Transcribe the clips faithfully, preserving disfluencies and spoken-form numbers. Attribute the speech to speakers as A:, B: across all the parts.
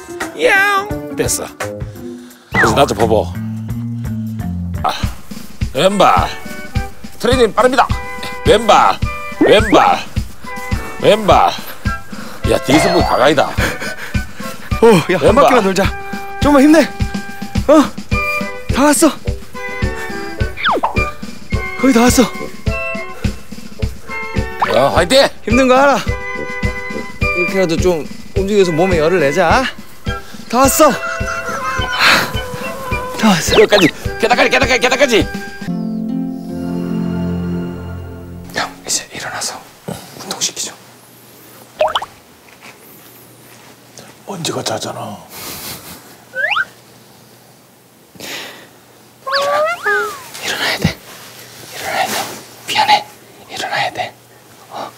A: 양 됐어. 그래서 나 좀 보고. 아, 왼발 트레이닝 빠릅니다. 왼발 왼발 왼발. 야 뒤에서 보기 가까이다.
B: 어, 야, 한 바퀴만 돌자. 좀만 힘내. 어, 다 왔어. 거의 다 왔어.
A: 야 화이팅.
B: 힘든 거 알아. 이렇게라도 좀 움직여서 몸에 열을 내자. 다 왔어. 다 왔어.
A: 여기까지. 계단까지 계단까지 계단까지.
B: 형 이제 일어나서 운동시키죠.
A: 먼지가 자잖아.
B: 일어나야 돼. 일어나야 돼. 미안해. 일어나야 돼. 어.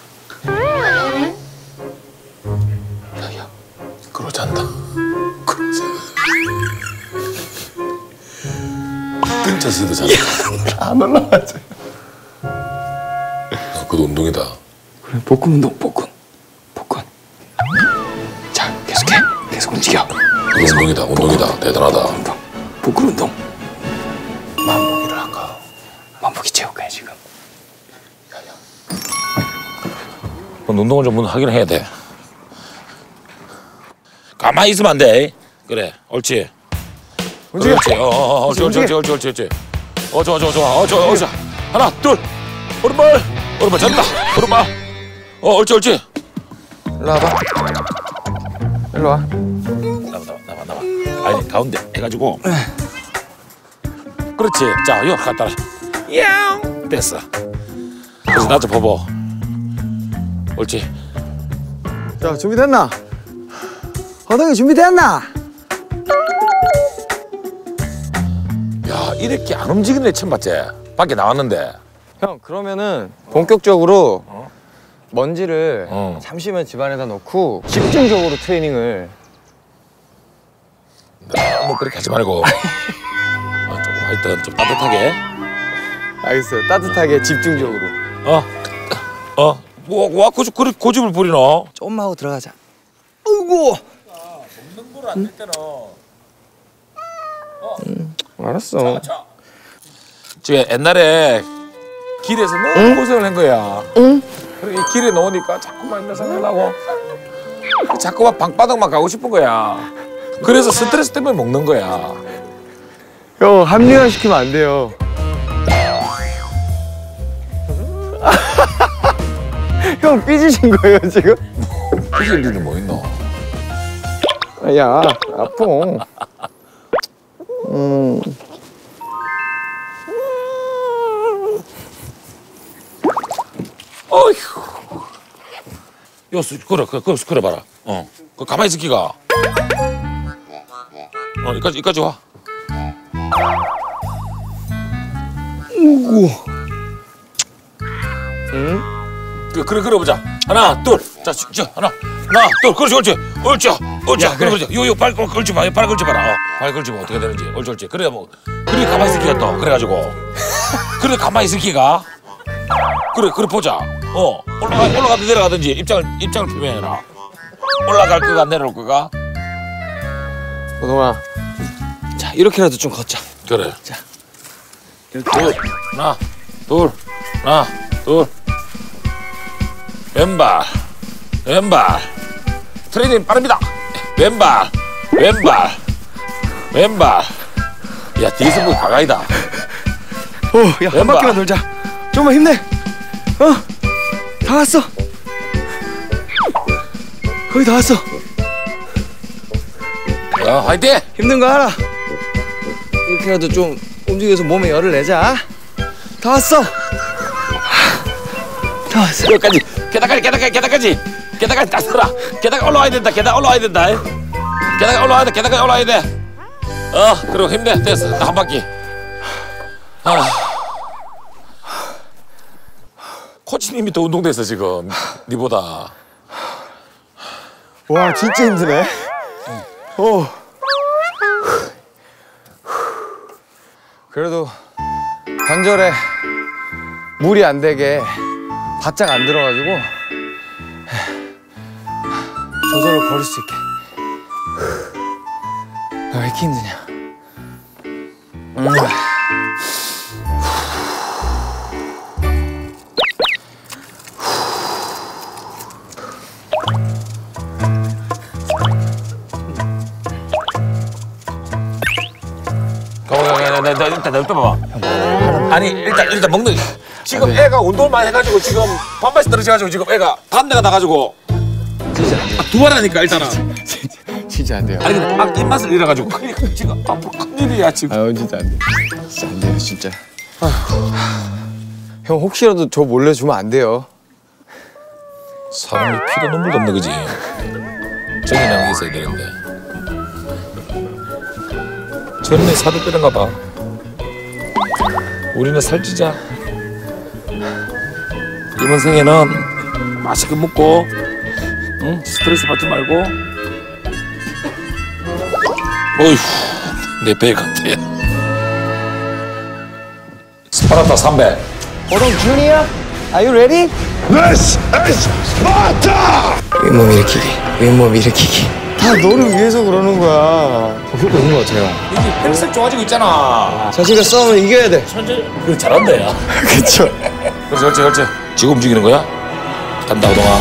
A: 야야. 그러 잔다. 그러 잔다. 끈차서도 잔다.
B: 안 올라가지.
A: 그것도 운동이다.
B: 그래 복근 운동 복근. 복근. 자 계속해. 계속 움직여.
A: 계속 운동이다. 운동이다. 복근. 대단하다.
B: 운동. 복근 운동.
A: 만보기를 할까?
B: 만보기 채울까요 지금?
A: 운동을 좀 하긴 해야 돼. 가만히 있으면 안 돼. 그래, 옳지.
B: 움직여.
A: 옳지. 어, 어, 옳지, 옳지, 옳지, 옳지, 옳지, 옳지. 어, 좋아, 좋아, 좋아. 어, 좋아, 옳지. 하나, 둘. 오른발, 오른발 잡다. 오른발. 어, 옳지, 옳지.
B: 일로 와봐. 일로 와.
A: 나와, 나와, 나와, 나와. 아니, 가운데 해가지고. 그렇지. 자, 요 갖다 라. 양 됐어. 그래서 나 좀 보고. 옳지.
B: 자 준비됐나? 허덕이 준비됐나?
A: 야, 이렇게 안 움직이는 애 처음 봤지? 밖에 나왔는데.
B: 형 그러면은 본격적으로 어? 먼지를
A: 어.
B: 잠시만 집안에다 놓고 집중적으로 트레이닝을.
A: 너무 그렇게 하지 말고. 어, 조금 하여튼 좀 따뜻하게.
B: 알겠어요. 따뜻하게 집중적으로.
A: 어, 어, 뭐, 와, 고집, 고집, 고집을 부리노?
B: 조금만 하고 들어가자. 아이고.
A: 먹는 걸 안 낼 때는.
B: 음, 알았어.
A: 지금 옛날에 길에서 너무 응? 고생을 한 거야.
B: 응?
A: 그리고 이 길에 놓으니까 자꾸만 이런 생각나고 자꾸만 방바닥만 가고 싶은 거야. 그래서 스트레스 때문에 먹는 거야.
B: 형 합리화 시키면 안 돼요. 형 삐지신 거예요 지금?
A: 삐질 일이 뭐 있노?
B: 야 아파. 음.
A: 어휴. 요, 그래, 그래, 그래, 그래 봐라. 어, 그 가만히 있을 기가. 어, 여기까지, 여기까지 와.
B: 우구. 응?
A: 그, 그래, 그래 보자. 하나, 둘. 자, 저, 하나, 하나, 둘. 그렇지, 옳지, 옳지, 옳지.
B: 야,
A: 그래,
B: 그래.
A: 그래. 요, 요, 발, 걸지 마, 발 걸지 마라. 어, 발 걸지 마, 어떻게 되는지. 옳지, 옳지. 그래, 뭐, 그래, 가만히 있을 기가 또. 그래가지고. 그래, 가만히 있을 기가. 그래, 그래, 보자. 어, 올라가, 올라가든 내려가든지 입장을, 입장을 표명해라. 올라갈 거가, 내려올 거가.
B: 호동아. 자, 이렇게라도 좀 걷자.
A: 그래.
B: 자.
A: 이렇게. 둘, 하나, 둘, 하나, 둘. 왼발, 왼발. 트레이닝 빠릅니다. 왼발, 왼발, 왼발. 야, 뒤에서 보기 가까이다.
B: 어, 야, 한
A: 왼발.
B: 바퀴만 돌자. 좀만 힘내. 어, 다 왔어. 거의 다 왔어.
A: 야, 화이팅!
B: 힘든 거 알아. 이렇게라도 좀 움직여서 몸에 열을 내자. 다 왔어. 다 왔어.
A: 여기까지. 계단까지, 계단까지, 계단까지. 계단까지 다 서라. 계단 올라와야 된다. 계단 올라와야 된다. 계단 올라와야 돼. 계단까지 올라와야 돼. 어, 그리고 힘내. 됐어. 나 한 바퀴. 아. 코치님이 더 운동됐어 지금. 니보다.
B: 와, 진짜 힘드네. 어. 그래도 관절에 무리 안 되게 바짝 안 들어가지고 저절로 걸을 수 있게. 왜 이렇게 힘드냐? 음.
A: 나, 나, 나, 일단 나 봐봐. 아니 일단 일단 먹는 지금 애가 운동을 많이 해가지고 지금 반바지 떨어져가지고 지금 애가 담내가 나가지고
B: 진짜
A: 아, 두 번 하니까 일단은
B: 진짜, 진짜 안 돼요.
A: 아니 근데 막 입맛을 잃어가지고 그러니까 지금 앞으로 큰일이야 지금.
B: 아유 진짜 안 돼. 진짜 안 돼요 진짜. 형 혹시라도 저 몰래 주면 안 돼요.
A: 사람이 피도 눈물도 없네 그지? 정이라는 게 있어야 되는데 저놈이 살을 빼는가 봐. 우리는 살찌자. 이번 생에는 맛있게 먹고 응? 스트레스 받지 말고. 어휴 내 배 같아. 스파르타 삼백.
B: Hold on, Junior. Are you ready?
C: This is Sparta!
B: 윗몸 일으키기, 윗몸 일으키기. 다 너를 위해서 그러는 거야. 효과 있는 거 같아요.
A: 이게 헬스 좋아지고 있잖아.
B: 자신과 싸우면 이겨야 돼.
A: 천재 그래 잘한다 야.
B: 그쵸?
A: 그렇지 그렇지 그렇지. 지금 움직이는 거야? 간다 오동아.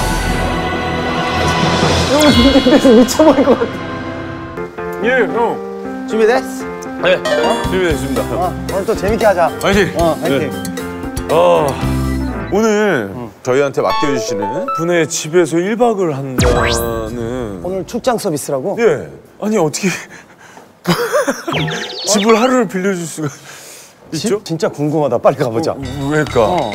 B: 형 준비돼서 미쳐버릴 것 같아.
C: 예, 형.
B: 준비됐어?
C: 네, 어? 준비됐습니다.
B: 어, 오늘 또 재밌게 하자.
C: 화이팅!
B: 어, 화이팅.
C: 어, 오늘 저희한테 맡겨주시는 분의 집에서 일 박을 한다는.
B: 오늘 출장 서비스라고?
C: 예. 아니, 어떻게. 집을 하루를 빌려줄 수가 있죠?
D: 집? 진짜 궁금하다. 빨리 가보자.
C: 왜일까?
D: 어.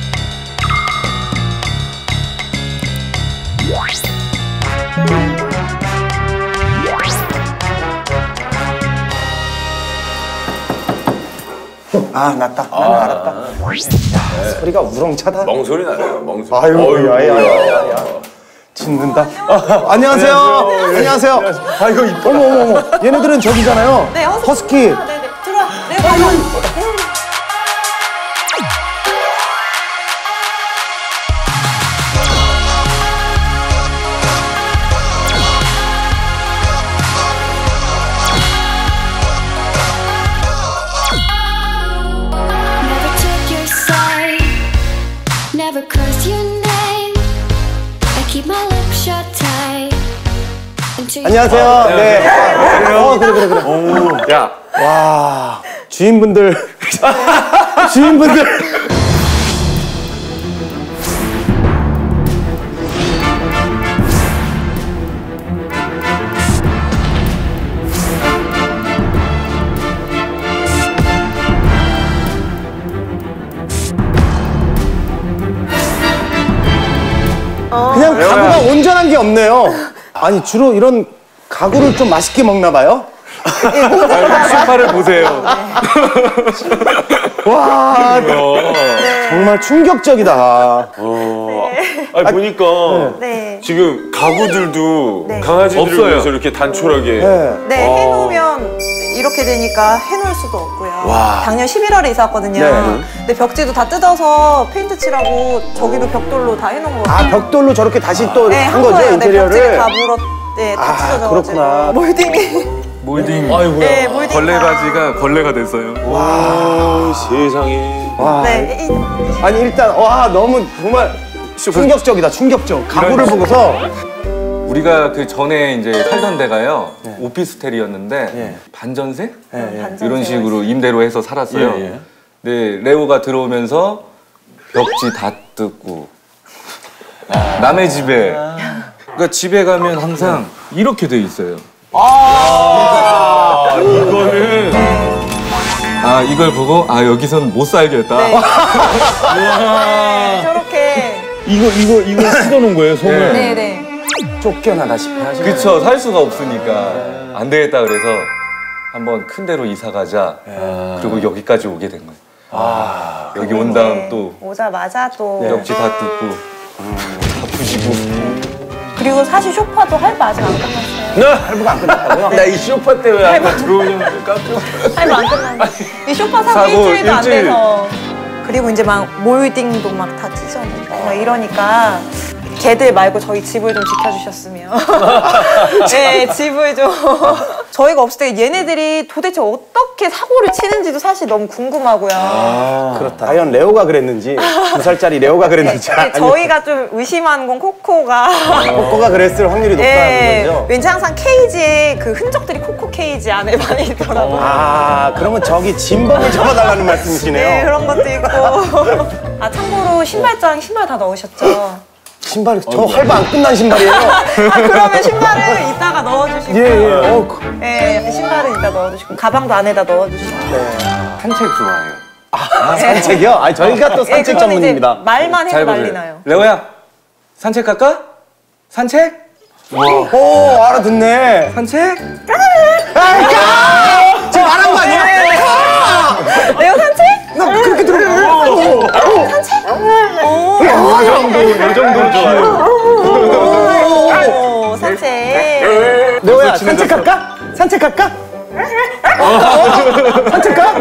D: 아, 낫다. 나는 알았다. 야, 소리가 우렁차다.
C: 멍소리 나네요, 멍소리.
D: 아유, 야야야야. 짖는다. 아, 안녕하세요. 안녕하세요. 아이고, 이뻐. 어머, 어머, 어머. 얘네들은 저기잖아요.
E: 네, 허스키.
D: 허스키.
E: 아, 네네. 들어와. 네, 가요.
F: Never took your side, never cursed your name. I keep my lips shut tight until you
D: 안녕하세요. 네. 어, 그래, 그래, 그래.
C: 야,
D: 와, 주인분들. 주인분들. 그냥 가구가 온전한 게 없네요. 아니, 주로 이런 가구를 좀 맛있게 먹나 봐요?
C: 소파를 보세요.
D: 와, 정말 충격적이다.
C: 어, 아니, 보니까
E: 네.
C: 지금 가구들도
E: 네.
C: 강아지들을
D: 없어요.
C: 위해서 이렇게 단촐하게.
D: 네.
E: 네, 해놓으면 이렇게 되니까 해놓을 수도 없고요.
D: 와.
E: 작년 십일월에 이사 왔거든요.
D: 네.
E: 근데 벽지도 다 뜯어서 페인트 칠하고 저기도 벽돌로 다 해놓은 거예요.
D: 아, 벽돌로 저렇게 다시 또 한
E: 네, 한
D: 거죠,
E: 거예요. 네, 벽지를
D: 인테리어를?
E: 다 물어, 네, 다
D: 아,
E: 찢어져가지고.
D: 그렇구나.
E: 몰딩이.
G: 몰딩
D: 아이고야.
E: 네, 몰딩.
G: 걸레 바지가 걸레가 됐어요.
C: 와, 세상에.
D: 와.
E: 네, 이-
D: 아니, 일단, 와, 너무 정말 충격적이다, 충격적. 가구를 보고서.
G: 우리가 그 전에 이제 살던 데가요 오피스텔이었는데
D: 예.
G: 반전세
D: 예, 예.
E: 반전세가
G: 이런 식으로 임대로 해서 살았어요.
D: 예, 예.
G: 네, 레오가 들어오면서 벽지 다 뜯고 남의 집에 그러니까 집에 가면 항상 이렇게 돼 있어요.
C: 아, 이거는.
G: 아 이걸 보고 아 여기선 못 살겠다.
E: 네. 네, 저렇게.
C: 이거, 이거, 이거 쓸어놓은 거예요, 손을?
E: 네, 네.
D: 쫓겨나다시피 하시네.
G: 그쵸, 살 수가 없으니까 안 되겠다 그래서 한번 큰 데로 이사 가자. 그리고 여기까지 오게 된 거예요. 아, 여기 온 다음
E: 네,
G: 또
E: 오자마자 또.
G: 벽지 다 뜯고 다 부시고.
E: 그리고 사실 쇼파도 할부 아직 안 끝났어요.
D: 할부가 안 끝났다고요?
C: 나 이 쇼파 때문에 아까 들어오면 깜짝.
E: 할부 안 끝났는데. 이 쇼파 사고,
G: 사고
E: 일주일도 안
G: 일주일.
E: 돼서. 그리고 이제 막 몰딩도 막 다 찢어내고 막 이러니까 걔들 말고 저희 집을 좀 지켜주셨으면. 네, 집을 좀. 저희가 없을 때 얘네들이 도대체 어떻게 사고를 치는지도 사실 너무 궁금하고요.
D: 아, 그렇다. 과연 레오가 그랬는지 두 살짜리 레오가 그랬는지.
E: 네,
D: 아니면
E: 저희가 좀 의심하는 건 코코가
D: 코코가 그랬을 확률이 높다는
E: 예,
D: 거죠.
E: 왠지 항상 케이지에 그 흔적들이 코코 케이지 안에 많이 있더라고요.
D: 아, 그러면 저기 진범을 잡아달라는 말씀이시네요.
E: 네, 그런 것도 있고. 아, 참고로 신발장 신발 다 넣으셨죠?
D: 신발 저 할바 안 끝난 신발이에요.
E: 아, 그러면 신발은 이따가 넣어주시고.
D: 예, 예. 어, 그-
E: 네, 신발은 이따 넣어주시고 가방도 안에다 넣어주시고.
G: 산책 좋아해요.
D: 아, 산책이요? 아, 저희가 또
E: 예,
D: 산책
E: 그거는 이제
D: 전문입니다.
E: 말만 해도
G: 잘
E: 난리
G: 보세요.
E: 나요.
G: 레오야, 산책 갈까? 산책?
D: 오, 알아듣네.
G: 산책?
D: 아, 지금 말한 거 아니야?
E: 레오 산책?
D: 나 그렇게 들어.
E: 산책? 오,
C: 이 정도, 이 정도 좋아요.
E: 오, 산책.
D: 레오야, 산책 갈까? 산책 갈까? 어? 산책 가?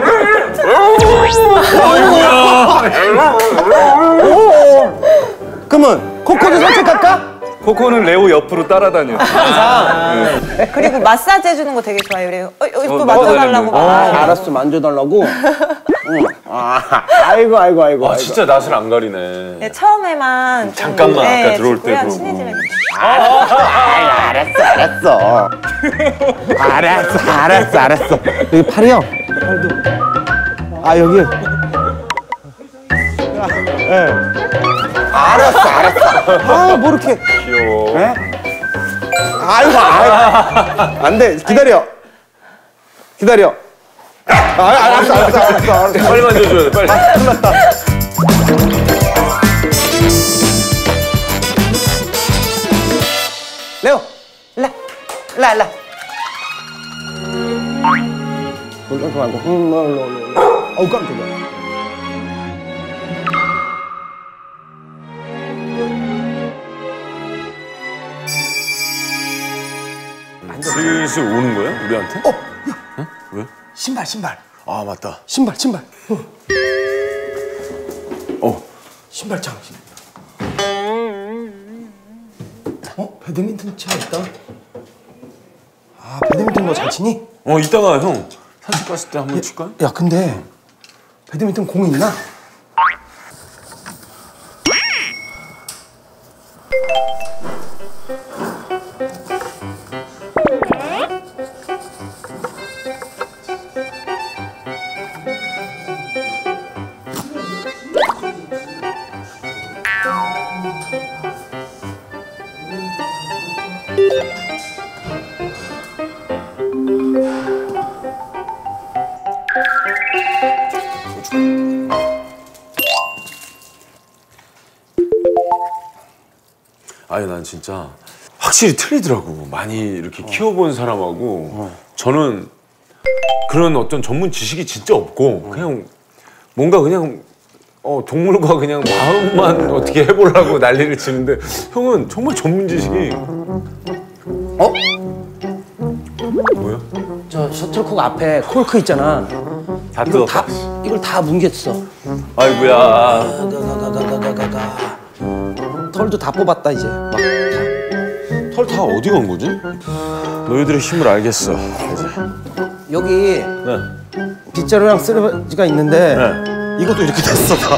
D: 오. 그러면 코코도 산책 갈까?
G: 코코는 레오 옆으로 따라다녀.
E: 그리고 마사지 해주는 거 되게 좋아해요. 레오. 어, 여기 또
G: 어,
E: 만져달라고.
D: 아,
E: 막.
D: 알았어, 만져달라고. 응. 아, 아이고, 아이고, 아이고.
C: 아,
D: 아이고.
C: 진짜 낯을 안 가리네.
E: 네, 처음에만 좀,
C: 잠깐만, 아까 들어올
E: 친구랑
C: 때도.
E: 친해지면
D: 알았어, 알았어. 알았어, 알았어, 알았어. 여기 팔이요? 팔도. 아, 여기. 예. 네. 알았어, 알았어. 아, 뭐 이렇게.
C: 귀여워.
D: 네? 아이고, 아이고. 안 돼, 기다려. 기다려. 아, 알았어, 알았어, 알았어. 알았어.
C: 빨리 만져줘야 돼, 빨리.
D: 큰일 났다. 레오, 일라, 일라, 일라. 놀라지 말고, 응, 놀라, 놀라. 어우, 깜짝이야.
C: 슬슬 오는 거야? 우리한테?
D: 어, 야.
C: 왜?
D: 신발, 신발.
C: 아, 맞다.
D: 신발, 신발. 어,
C: 어.
D: 신발장, 신발. 어, 배드민턴 치고 있다. 아, 배드민턴 너 잘 치니?
C: 어, 이따가 형 산책 갔을 때 한번 칠까?
D: 야, 근데 배드민턴 공 있나?
C: 아니, 난 진짜 확실히 틀리더라고. 많이 이렇게 키워본 사람하고 저는 그런 어떤 전문 지식이 진짜 없고 그냥 뭔가 그냥 어, 동물과 그냥 마음만 어떻게 해보려고 난리를 치는데 형은 정말 전문 지식이
D: 어?
C: 뭐야?
D: 저 셔틀콕 앞에 콜크 있잖아.
C: 다
D: 이걸
C: 뜯었다.
D: 다, 이걸 다 뭉갰어.
C: 아이고야.
D: 가가가가가가. 털도 다 뽑았다 이제. 막.
C: 털 다 어디 간 거지? 너희들의 힘을 알겠어. 이제.
D: 여기
C: 네.
D: 빗자루랑 쓰레기가 있는데
C: 네.
D: 이것도 이렇게 됐어. 다.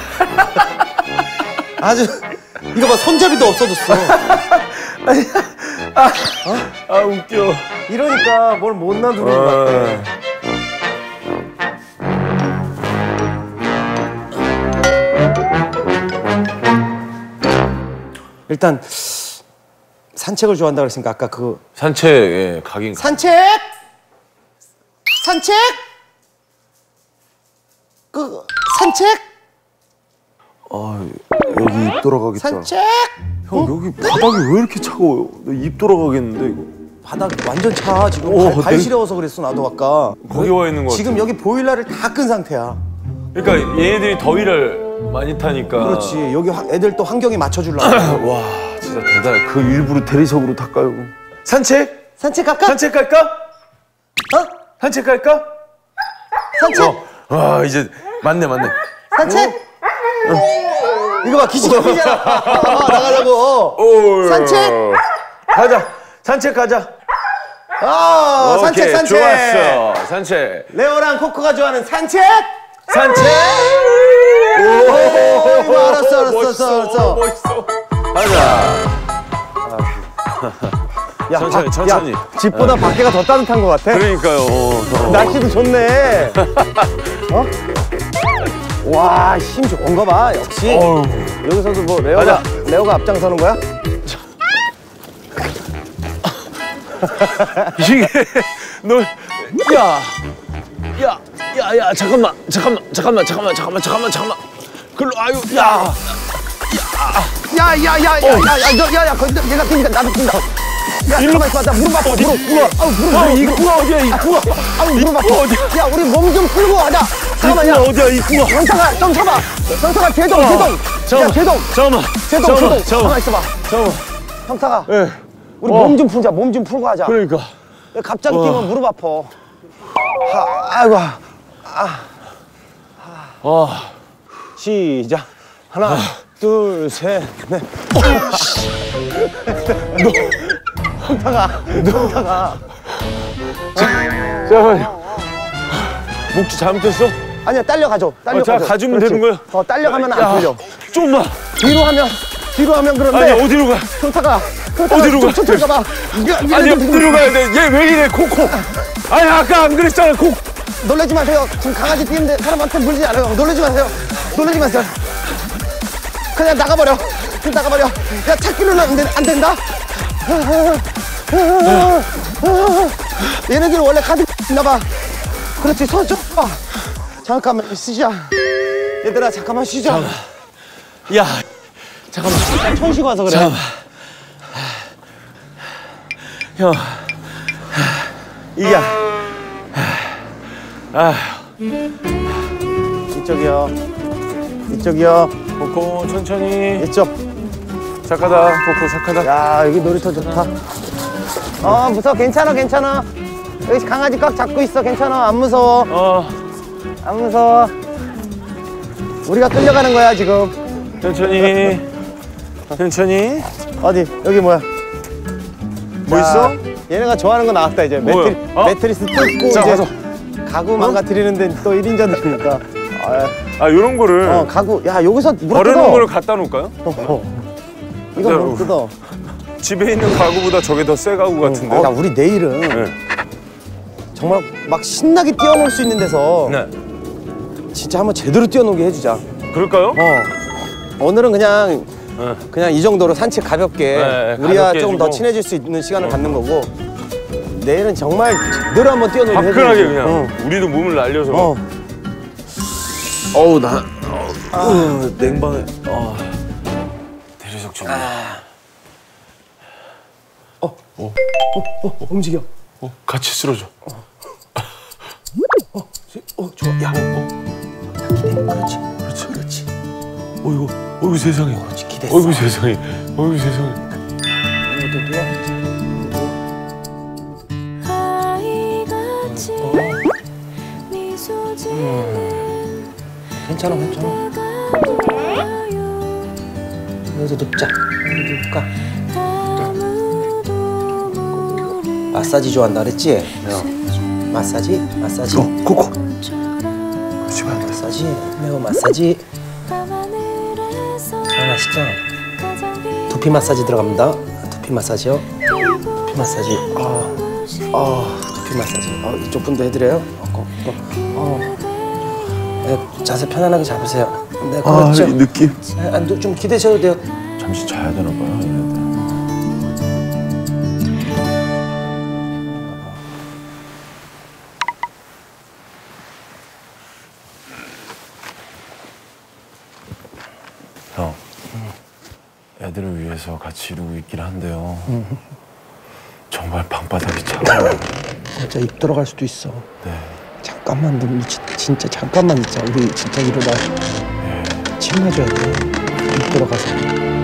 D: 아주 이거 봐, 손잡이도 없어졌어.
C: 아, 아 웃겨.
D: 이러니까 뭘 못 놔두는 것 같아. 일단 산책을 좋아한다 그랬으니까 아까 그
C: 산책에 가긴 가.
D: 산책 산책 그 산책
C: 아 여기 입 돌아가겠다.
D: 산책
C: 형 여기 바닥이 왜 이렇게 차가워요? 나 입 돌아가겠는데 이거.
D: 바닥 완전 차 지금.
C: 오,
D: 발, 발
C: 냉-
D: 시려워서 그랬어 나도 아까.
C: 거기 와 있는 거 같아.
D: 지금 여기 보일러를 다 끈 상태야.
C: 그러니까 얘네들이 더위를 많이 타니까.
D: 그렇지. 여기 화- 애들 또 환경에 맞춰주려고.
C: 와 진짜 대단해. 그 일부러 대리석으로 다 깔고. 산책?
D: 산책 갈까?
C: 산책 갈까?
D: 어?
C: 산책 갈까?
D: 산책?
C: 어. 아 이제 맞네 맞네.
D: 산책? 이거 봐, 기지개미잖아. 나가자고.
C: 오.
D: 산책?
C: 가자. 산책 가자.
D: 어, 산책,
C: 오케이,
D: 산책.
C: 좋았어. 산책.
D: 레오랑 코코가 좋아하는 산책.
C: 산책.
D: 오, 이거 알았어, 알았어,
C: 멋있어,
D: 알았어.
C: 멋있어. 가자.
D: 야,
C: 천천히,
D: 바-
C: 천천히.
D: 야, 집보다 밖에가 더 따뜻한 것 같아.
C: 그러니까요. 어.
D: 날씨도 좋네. 어? 와, 힘 좋은 거 봐. 역시.
C: 어우.
D: 여기서도 뭐 레오가
C: 가자.
D: 레오가 앞장서는 거야?
C: 이게 너 야. 야. 야, 야, 잠깐만. 잠깐만. 잠깐만. 잠깐만. 잠깐만. 잠깐만. 잠깐만. 글로 아유. 야.
D: 야, 야, 야, 야, 야, 야, 너, 야, 야, 건드, 얘가 뛴다, 나도 뛴다. 야, 잠깐만 있어, 나 무릎 아파, 무릎, 무릎, 아우 무릎,
C: 아,
D: 무릎,
C: 입구가 어디야? 입구가.
D: 아우 무릎 아파.
C: 어디야?
D: 야, 우리 몸 좀 풀고 가자. 잠깐만, 야,
C: 어디야? 입구가.
D: 정타가, 좀 서봐. 정타가 제동, 제동. 야,
C: 잠깐만.
D: 제동,
C: 잠깐만.
D: 제동,
C: 잠깐만.
D: 제동.
C: 잠깐만.
D: 가만 있어봐.
C: 잠깐만.
D: 형타가,
C: 예.
D: 우리
C: 어.
D: 몸 좀 풀자, 몸 좀 풀고 하자.
C: 그러니까.
D: 갑자기 뛰면 무릎 아파. 하, 아이고,
C: 아.
D: 시작. 하나, 둘, 셋, 넷. 형타가, 형타가.
C: 잠깐만요. 목줄 잘못했어?
D: 아니야, 딸려 가죠. 딸려
C: 어, 자,
D: 가죠.
C: 가주면
D: 그렇지.
C: 되는 거야?
D: 어, 딸려 가면
C: 야,
D: 안 풀려.
C: 좀만.
D: 뒤로 하면, 뒤로 하면 그런데.
C: 아니, 어디로 가?
D: 형타가, 형타가
C: 어디로 가?
D: 천천히 가봐.
C: 아니, 어디로 가야 돼? 얘 왜 이래, 코코? 아니, 아까 안 그랬잖아, 코.
D: 놀라지 마세요. 지금 강아지 뛰는데 사람한테 물지 않아요. 놀라지 마세요. 놀라지 마세요. 그냥 나가버려. 그냥 나가버려. 야, 찾기로는 안, 된, 안 된다. 얘네들 원래 가득 있나봐. 그렇지, 손 좀 봐. 잠깐만 쉬자. 얘들아, 잠깐만 쉬자.
C: 야, 잠깐만.
D: 손 쉬고 와서 그래.
C: 잠깐만. 형.
D: 이게.
C: 아,
D: 이쪽이요. 이쪽이요.
C: 코코, 천천히.
D: 이쪽.
C: 착하다, 코코, 착하다.
D: 야, 여기 놀이터 좋다. 어, 무서워. 괜찮아, 괜찮아. 여기 강아지 꽉 잡고 있어. 괜찮아. 안 무서워.
C: 어,
D: 안 무서워. 우리가 끌려가는 거야, 지금.
C: 천천히. 천천히.
D: 어디? 여기 뭐야?
C: 뭐 있어?
D: 얘네가 좋아하는 거 나왔다, 이제.
C: 뭐야?
D: 매트리,
C: 어?
D: 매트리스 뜯고
C: 자,
D: 이제
C: 가서.
D: 가구 망가뜨리는데 또 일 인자들이니까. 아,
C: 아, 요런 거를.
D: 어, 가구. 야, 여기서 물
C: 버려놓은
D: 뜯어.
C: 거를 갖다 놓을까요?
D: 어, 어. 이거
C: 진짜로.
D: 물 뜯어.
C: 집에 있는 가구보다 저게 더 새 가구 같은데.
D: 야, 우리 내일은
C: 네.
D: 정말 막 신나게 뛰어놀 수 있는 데서
C: 네.
D: 진짜 한번 제대로 뛰어놀게 해주자.
C: 그럴까요?
D: 어. 오늘은 그냥
C: 네.
D: 그냥 이 정도로 산책 가볍게
C: 네,
D: 우리가
C: 가볍게
D: 조금 더
C: 해주고.
D: 친해질 수 있는 시간을 갖는 거고 내일은 정말 제대로 한번 뛰어놀게 해주자.
C: 화끈하게 그냥. 우리도 몸을 날려서.
D: 어. 어.
C: 어우, 나. 어, 냉방에. 어. 대리석 좀.
D: 어, 움직여.
C: 어, 같이 쓰러져.
D: 어, 좋아. 야. 어. 기대. 그렇지.
C: 그렇지.
D: 그렇지.
C: 어이구, 어이구 세상에.
D: 그렇지. 기대했어.
C: 어이구 세상에. 어이구 세상에.
D: 이것도 누워.
F: 아이같이 미소 짓는
D: 괜찮아, 괜찮아.
F: 보여요.
D: 여기서 눕자. 여기 눕까.
F: 아무도 모르는
D: 마사지 좋아한다 그랬지? 마사지? 마사지.
C: 코코.
F: 것처럼
D: 마사지. 매우 마사지.
F: 밤하늘에서
D: 하나씩
F: 가장
D: 두피 마사지 들어갑니다. 두피 마사지요. 두피 마사지. 아, 아, 두피 마사지. 아, 이쪽 분도 해드려요. 어, 어, 어. 네, 자세 편안하게 잡으세요. 네, 그렇죠.
C: 느낌.
D: 네, 아, 좀 기대셔도 돼요.
C: 잠시 자야 되나 봐요, 얘네들. 형, 애들을 위해서 같이 이루고 있긴 한데요. 정말 방바닥이 차가워요.
D: 진짜 입 들어갈 수도 있어.
C: 네.
D: 잠깐만, 너 진- 진짜 잠깐만 있자. 우리 진짜 일어나. 침 맞아야 돼. 입 들어가서.